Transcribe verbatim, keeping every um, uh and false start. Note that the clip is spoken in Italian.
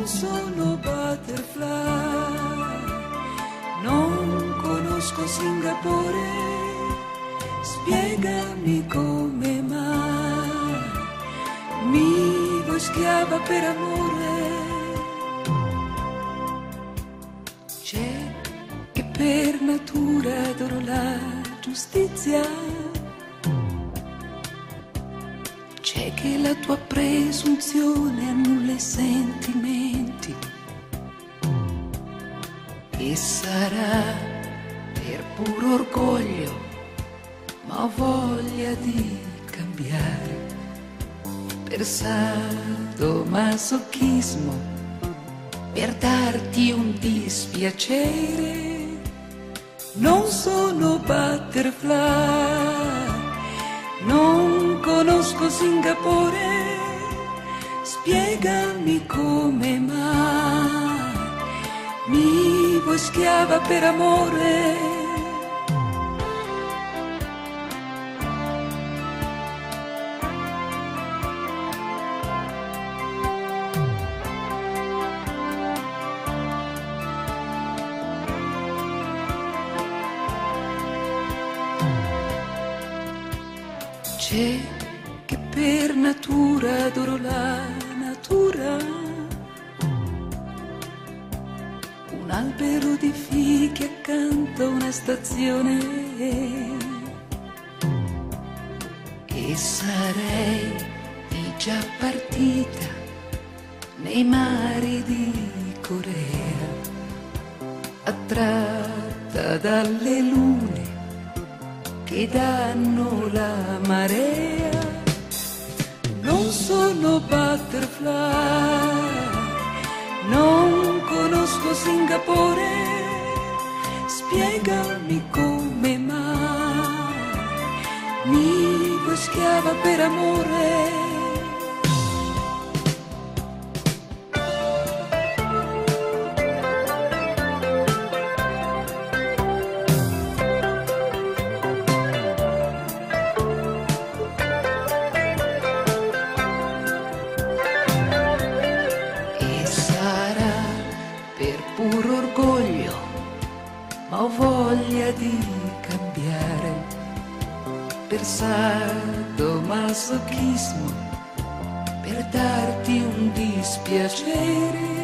non sono butterfly, non conosco Singapore, spiegami come mai mi vuoi schiava per amore. C'è che per natura adoro la giustizia, c'è che la tua presunzione annulla i sentimenti, e sarà per puro orgoglio, ma ho voglia di cambiare, per sadomasochismo, per darti un dispiacere. Non sono butterfly, non conosco Singapore, spiegami come mai mi vuoi schiava per amore. C'è che per natura adoro la natura, un albero di fichi accanto a una stazione, e sarei di già partita nei mari di Corea, attratta dalle lune che danno la marea. Non sono butterfly, non conosco Singapore, spiegami come mai mi vuoi schiava per amore. Per puro orgoglio, ma ho voglia di cambiare, per sadomasochismo, per darti un dispiacere.